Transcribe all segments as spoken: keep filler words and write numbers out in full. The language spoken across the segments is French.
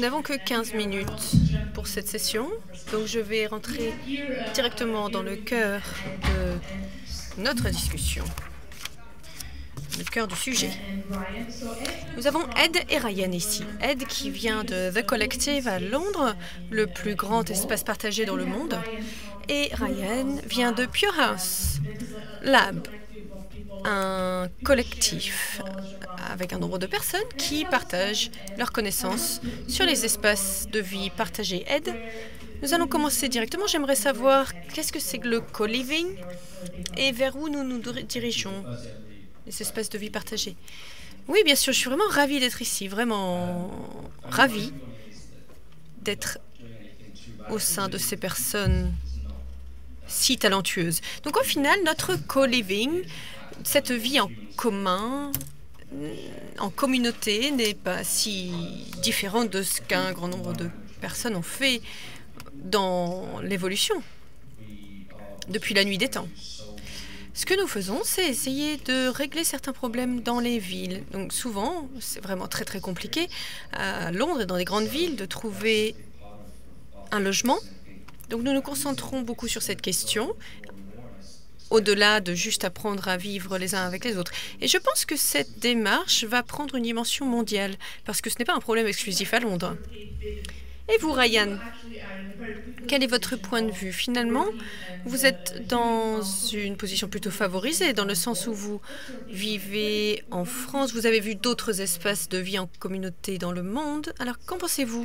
n'avons que quinze minutes pour cette session, donc je vais rentrer directement dans le cœur de notre discussion, le cœur du sujet. Nous avons Ed et Ryan ici. Ed qui vient de The Collective à Londres, le plus grand espace partagé dans le monde, et Ryan vient de Pure House Lab, un collectif avec un nombre de personnes qui partagent leurs connaissances sur les espaces de vie partagés. Ed, nous allons commencer directement. J'aimerais savoir qu'est-ce que c'est que le co-living et vers où nous nous dirigeons, les espaces de vie partagés. Oui, bien sûr, je suis vraiment ravie d'être ici, vraiment ravie d'être au sein de ces personnes si talentueuses. Donc au final, notre co-living, cette vie en commun, en communauté, n'est pas si différente de ce qu'un grand nombre de personnes ont fait dans l'évolution depuis la nuit des temps. Ce que nous faisons, c'est essayer de régler certains problèmes dans les villes. Donc souvent, c'est vraiment très très compliqué à Londres et dans les grandes villes de trouver un logement. Donc nous nous concentrons beaucoup sur cette question, au-delà de juste apprendre à vivre les uns avec les autres. Et je pense que cette démarche va prendre une dimension mondiale, parce que ce n'est pas un problème exclusif à Londres. Et vous, Ryan, quel est votre point de vue? Finalement, vous êtes dans une position plutôt favorisée, dans le sens où vous vivez en France, vous avez vu d'autres espaces de vie en communauté dans le monde. Alors, qu'en pensez-vous?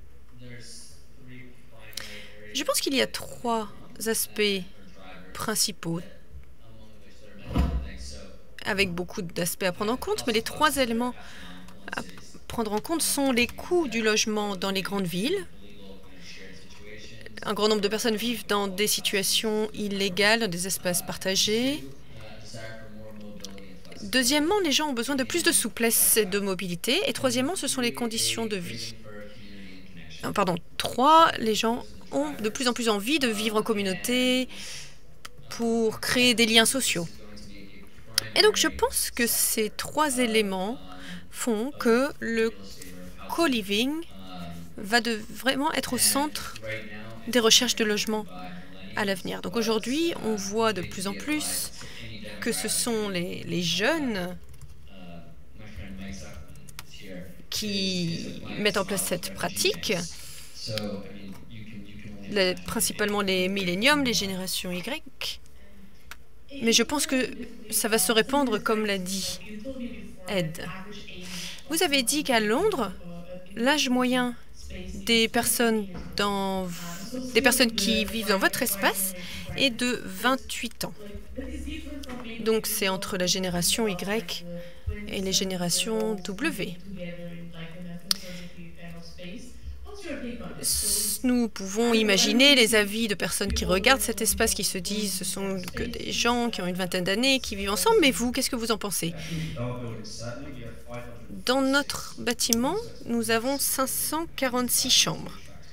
Je pense qu'il y a trois aspects principaux, avec beaucoup d'aspects à prendre en compte, mais les trois éléments à prendre en compte sont les coûts du logement dans les grandes villes. Un grand nombre de personnes vivent dans des situations illégales, dans des espaces partagés. Deuxièmement, les gens ont besoin de plus de souplesse et de mobilité. Et troisièmement, ce sont les conditions de vie. Pardon, trois, les gens ont de plus en plus envie de vivre en communauté pour créer des liens sociaux. Et donc, je pense que ces trois éléments font que le co-living va de vraiment être au centre des recherches de logement à l'avenir. Donc aujourd'hui, on voit de plus en plus que ce sont les, les jeunes qui mettent en place cette pratique, les, principalement les milléniums, les générations Y. Mais je pense que ça va se répandre, comme l'a dit Ed. Vous avez dit qu'à Londres, l'âge moyen des personnes, dans, des personnes qui vivent dans votre espace est de vingt-huit ans. Donc c'est entre la génération Y et les générations W. Nous pouvons imaginer les avis de personnes qui regardent cet espace, qui se disent ce sont que des gens qui ont une vingtaine d'années, qui vivent ensemble. Mais vous, qu'est-ce que vous en pensez? Dans notre bâtiment, nous avons cinq cent quarante-six chambres.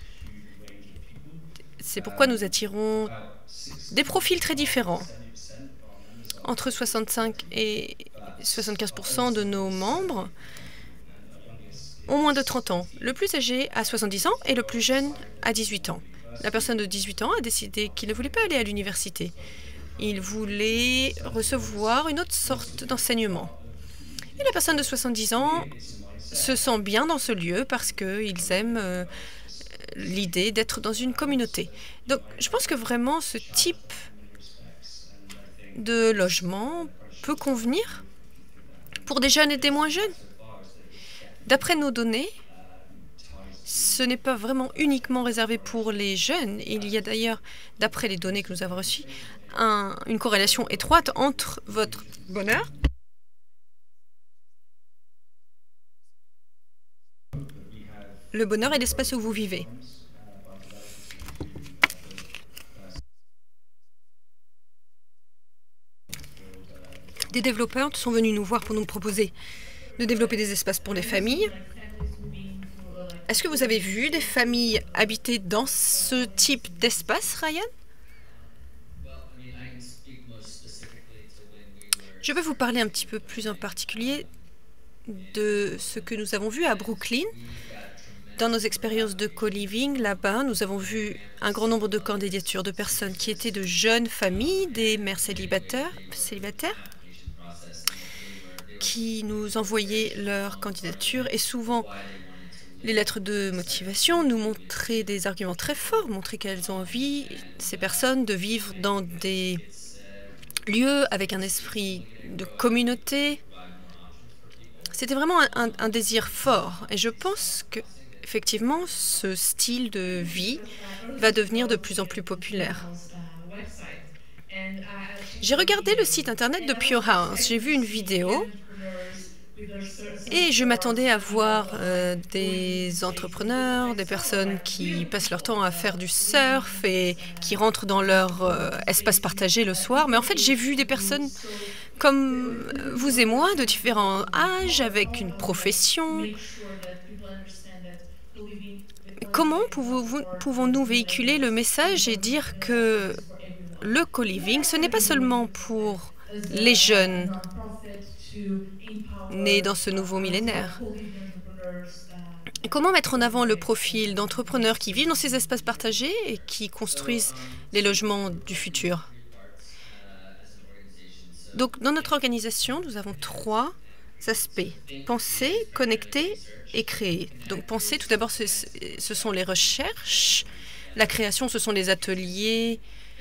C'est pourquoi nous attirons des profils très différents. Entre soixante-cinq et soixante-quinze pour cent de nos membres ont moins de trente ans. Le plus âgé a soixante-dix ans et le plus jeune a dix-huit ans. La personne de dix-huit ans a décidé qu'il ne voulait pas aller à l'université. Il voulait recevoir une autre sorte d'enseignement. Et la personne de soixante-dix ans se sent bien dans ce lieu parce qu'ils aiment euh, l'idée d'être dans une communauté. Donc, je pense que vraiment ce type de logement peut convenir pour des jeunes et des moins jeunes. D'après nos données, ce n'est pas vraiment uniquement réservé pour les jeunes. Il y a d'ailleurs, d'après les données que nous avons reçues, un, une corrélation étroite entre votre bonheur le bonheur et l'espace où vous vivez. Des développeurs sont venus nous voir pour nous proposer de développer des espaces pour les familles. Est-ce que vous avez vu des familles habiter dans ce type d'espace, Ryan? Je vais vous parler un petit peu plus en particulier de ce que nous avons vu à Brooklyn. dans nos expériences de co-living, là-bas, nous avons vu un grand nombre de candidatures de personnes qui étaient de jeunes familles, des mères célibataires, célibataires qui nous envoyaient leur candidature et souvent les lettres de motivation nous montraient des arguments très forts, montraient qu'elles ont envie, ces personnes, de vivre dans des lieux avec un esprit de communauté. C'était vraiment un, un, un désir fort et je pense que effectivement, ce style de vie va devenir de plus en plus populaire. J'ai regardé le site internet de Pure House. J'ai vu une vidéo et je m'attendais à voir euh, des entrepreneurs, des personnes qui passent leur temps à faire du surf et qui rentrent dans leur euh, espace partagé le soir. Mais en fait, j'ai vu des personnes comme vous et moi, de différents âges, avec une profession. Comment pouvons-nous véhiculer le message et dire que le co-living, ce n'est pas seulement pour les jeunes nés dans ce nouveau millénaire? Et comment mettre en avant le profil d'entrepreneurs qui vivent dans ces espaces partagés et qui construisent les logements du futur? Donc, dans notre organisation, nous avons trois aspects. Penser, connecter et créer. Donc, penser, tout d'abord, ce, ce sont les recherches. La création, ce sont les ateliers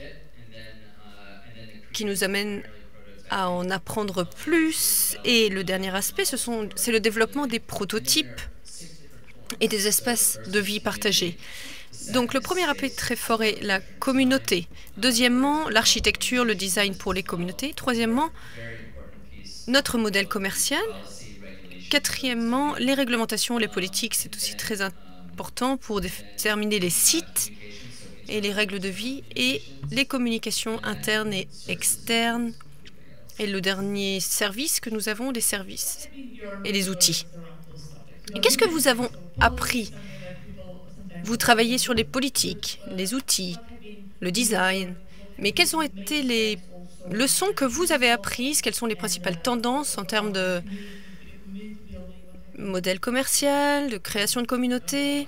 qui nous amènent à en apprendre plus. Et le dernier aspect, ce sont, c'est le développement des prototypes et des espaces de vie partagés. Donc, le premier aspect très fort est la communauté. Deuxièmement, l'architecture, le design pour les communautés. Troisièmement, notre modèle commercial. Quatrièmement, les réglementations, les politiques, c'est aussi très important pour déterminer les sites et les règles de vie et les communications internes et externes. Et le dernier service que nous avons, les services et les outils. Et qu'est-ce que vous avez appris? Vous travaillez sur les politiques, les outils, le design. Mais quelles ont été les leçons que vous avez apprises? Quelles sont les principales tendances en termes de modèle commercial, de création de communauté?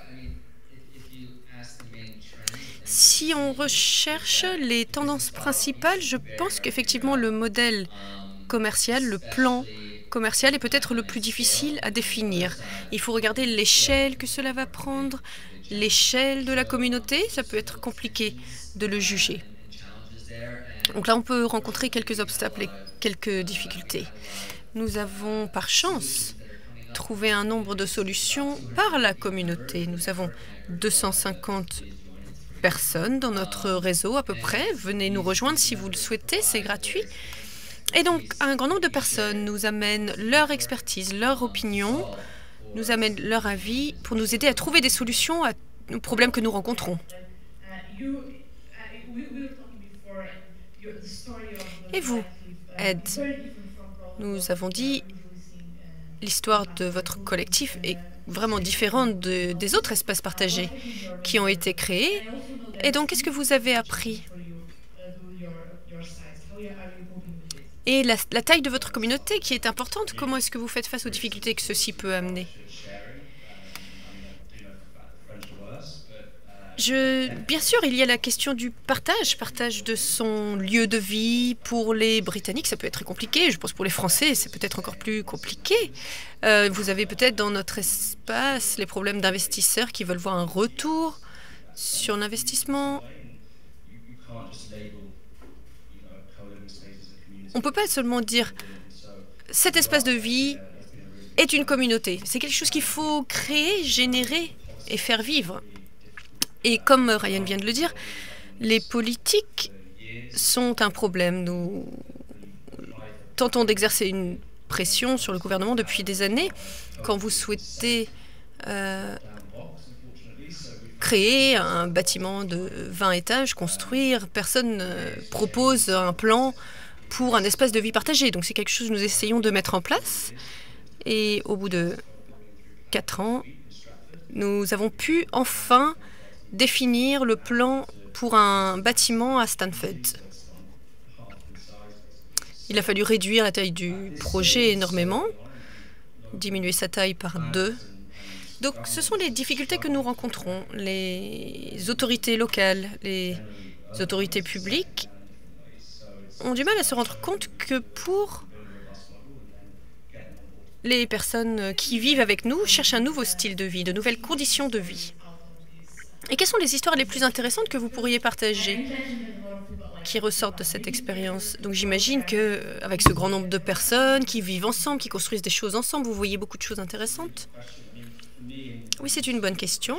Si on recherche les tendances principales, je pense qu'effectivement le modèle commercial, le plan commercial est peut-être le plus difficile à définir. Il faut regarder l'échelle que cela va prendre, l'échelle de la communauté, ça peut être compliqué de le juger. Donc là, on peut rencontrer quelques obstacles et quelques difficultés. Nous avons, par chance, trouvé un nombre de solutions par la communauté. Nous avons deux cent cinquante personnes dans notre réseau à peu près. Venez nous rejoindre si vous le souhaitez, c'est gratuit. Et donc, un grand nombre de personnes nous amènent leur expertise, leur opinion, nous amènent leur avis pour nous aider à trouver des solutions aux problèmes que nous rencontrons. Et vous, Ed, nous avons dit l'histoire de votre collectif est vraiment différente de, des autres espaces partagés qui ont été créés. Et donc, qu'est-ce que vous avez appris? Et la, la taille de votre communauté qui est importante, comment est-ce que vous faites face aux difficultés que ceci peut amener? Je, bien sûr, il y a la question du partage, partage de son lieu de vie. Pour les Britanniques, ça peut être très compliqué. Je pense pour les Français, c'est peut-être encore plus compliqué. Euh, vous avez peut-être dans notre espace les problèmes d'investisseurs qui veulent voir un retour sur l'investissement. On ne peut pas seulement dire « cet espace de vie est une communauté ». C'est quelque chose qu'il faut créer, générer et faire vivre. Et comme Ryan vient de le dire, les politiques sont un problème. Nous tentons d'exercer une pression sur le gouvernement depuis des années. Quand vous souhaitez euh, créer un bâtiment de vingt étages, construire, personne ne propose un plan pour un espace de vie partagé. Donc c'est quelque chose que nous essayons de mettre en place. Et au bout de quatre ans, nous avons pu enfin définir le plan pour un bâtiment à Stanford. Il a fallu réduire la taille du projet énormément, diminuer sa taille par deux. Donc, ce sont les difficultés que nous rencontrons. Les autorités locales, les autorités publiques ont du mal à se rendre compte que pour les personnes qui vivent avec nous cherchent un nouveau style de vie, de nouvelles conditions de vie. Et quelles sont les histoires les plus intéressantes que vous pourriez partager qui ressortent de cette expérience? Donc j'imagine que avec ce grand nombre de personnes qui vivent ensemble, qui construisent des choses ensemble, vous voyez beaucoup de choses intéressantes. Oui, c'est une bonne question.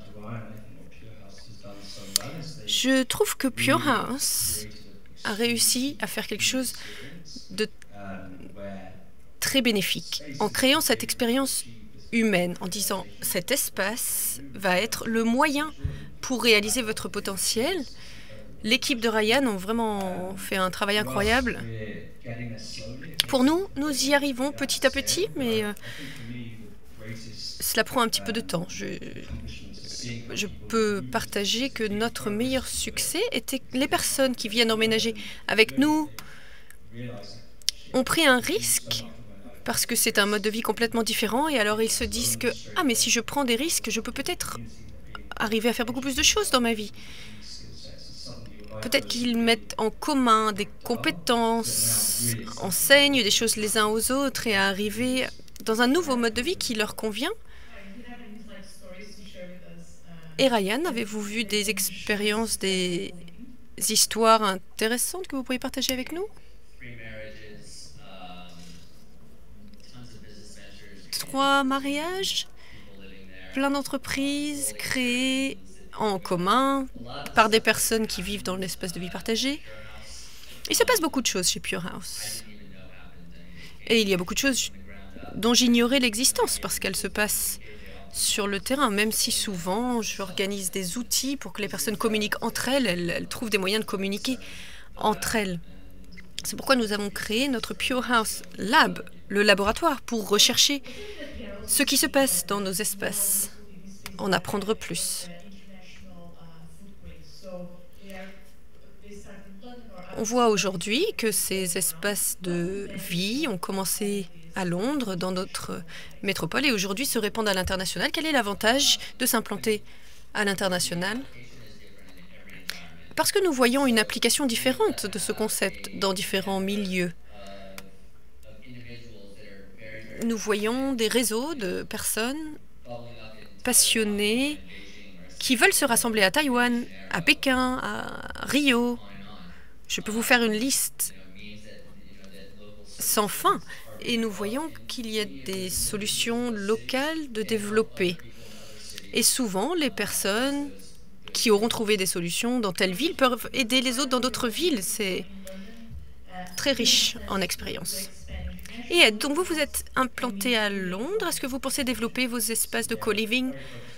Je trouve que Pure House a réussi à faire quelque chose de très bénéfique en créant cette expérience humaine, en disant cet espace va être le moyen pour réaliser votre potentiel. L'équipe de Ryan ont vraiment fait un travail incroyable. Pour nous, nous y arrivons petit à petit, mais euh, cela prend un petit peu de temps. Je, je peux partager que notre meilleur succès était que les personnes qui viennent emménager avec nous ont pris un risque parce que c'est un mode de vie complètement différent et alors ils se disent que « Ah, mais si je prends des risques, je peux peut-être arriver à faire beaucoup plus de choses dans ma vie. » Peut-être qu'ils mettent en commun des compétences, enseignent des choses les uns aux autres et à arriver dans un nouveau mode de vie qui leur convient. Et Ryan, avez-vous vu des expériences, des histoires intéressantes que vous pourriez partager avec nous? Trois mariages, plein d'entreprises créées en commun par des personnes qui vivent dans l'espace de vie partagé. Il se passe beaucoup de choses chez Pure House. Et il y a beaucoup de choses dont j'ignorais l'existence parce qu'elles se passent sur le terrain, même si souvent j'organise des outils pour que les personnes communiquent entre elles, elles, elles trouvent des moyens de communiquer entre elles. C'est pourquoi nous avons créé notre Pure House Lab, le laboratoire, pour rechercher ce qui se passe dans nos espaces, en apprendre plus. On voit aujourd'hui que ces espaces de vie ont commencé à Londres, dans notre métropole, et aujourd'hui se répandent à l'international. Quel est l'avantage de s'implanter à l'international? Parce que nous voyons une application différente de ce concept dans différents milieux. Nous voyons des réseaux de personnes passionnées qui veulent se rassembler à Taïwan, à Pékin, à Rio. Je peux vous faire une liste sans fin. Et nous voyons qu'il y a des solutions locales de développer. Et souvent, les personnes qui auront trouvé des solutions dans telle ville peuvent aider les autres dans d'autres villes. C'est très riche en expérience. Et donc, vous vous êtes implanté à Londres. Est-ce que vous pensez développer vos espaces de co-living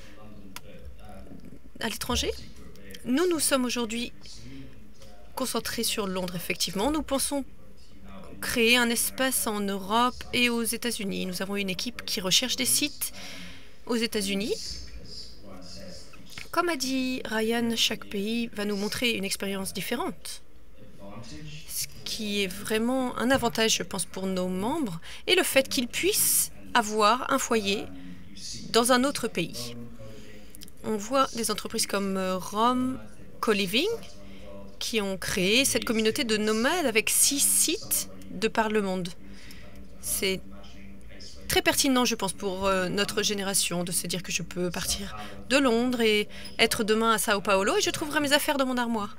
à l'étranger? Nous, nous sommes aujourd'hui concentrés sur Londres, effectivement. Nous pensons créer un espace en Europe et aux États-Unis. Nous avons une équipe qui recherche des sites aux États-Unis. Comme a dit Ryan, chaque pays va nous montrer une expérience différente, ce qui est vraiment un avantage, je pense, pour nos membres, et le fait qu'ils puissent avoir un foyer dans un autre pays. On voit des entreprises comme Rome Co-Living qui ont créé cette communauté de nomades avec six sites de par le monde. C'est très pertinent, je pense, pour euh, notre génération de se dire que je peux partir de Londres et être demain à Sao Paulo et je trouverai mes affaires dans mon armoire.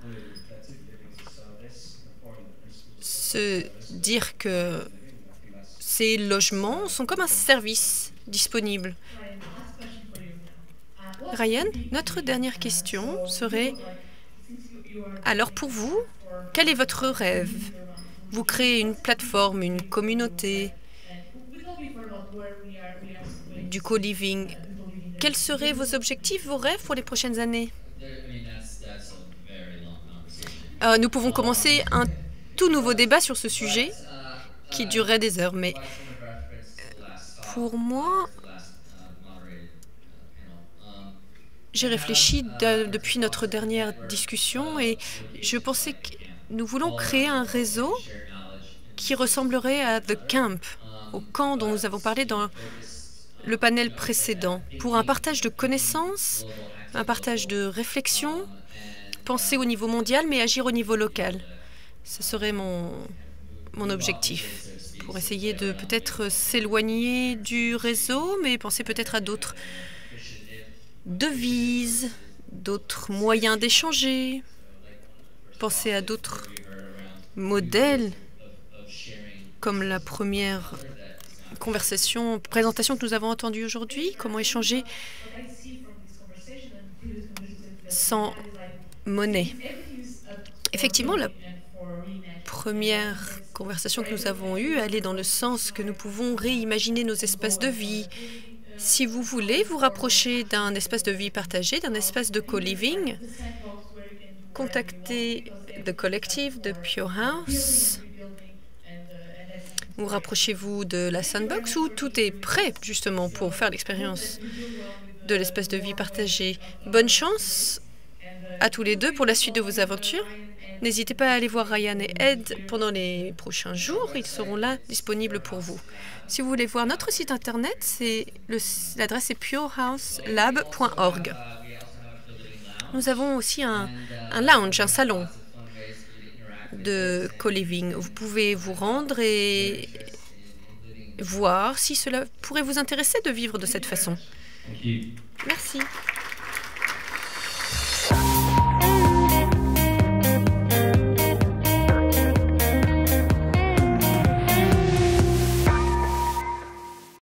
Se dire que ces logements sont comme un service disponible. Ryan, notre dernière question serait, alors pour vous, quel est votre rêve? Vous créez une plateforme, une communauté du co-living. Quels seraient vos objectifs, vos rêves pour les prochaines années? Euh, nous pouvons commencer un tout nouveau débat sur ce sujet qui durerait des heures, mais pour moi, j'ai réfléchi de, depuis notre dernière discussion et je pensais que nous voulons créer un réseau qui ressemblerait à The Camp, au camp dont nous avons parlé dans le panel précédent. Pour un partage de connaissances, un partage de réflexions, penser au niveau mondial, mais agir au niveau local. Ce serait mon, mon objectif, pour essayer de peut-être s'éloigner du réseau, mais penser peut-être à d'autres devises, d'autres moyens d'échanger, penser à d'autres modèles, comme la première conversation, présentation que nous avons entendue aujourd'hui, comment échanger sans monnaie. Effectivement, la première conversation que nous avons eue allait dans le sens que nous pouvons réimaginer nos espaces de vie. Si vous voulez vous rapprocher d'un espace de vie partagé, d'un espace de co-living, contactez The Collective de Pure House. Ou rapprochez-vous de la Sandbox où tout est prêt justement pour faire l'expérience de l'espace de vie partagé. Bonne chance à tous les deux pour la suite de vos aventures. N'hésitez pas à aller voir Ryan et Ed pendant les prochains jours. Ils seront là, disponibles pour vous. Si vous voulez voir notre site internet, c'est l'adresse est purehouselab point org. Nous avons aussi un, un lounge, un salon de co-living. Vous pouvez vous rendre et voir si cela pourrait vous intéresser de vivre de cette façon. Merci.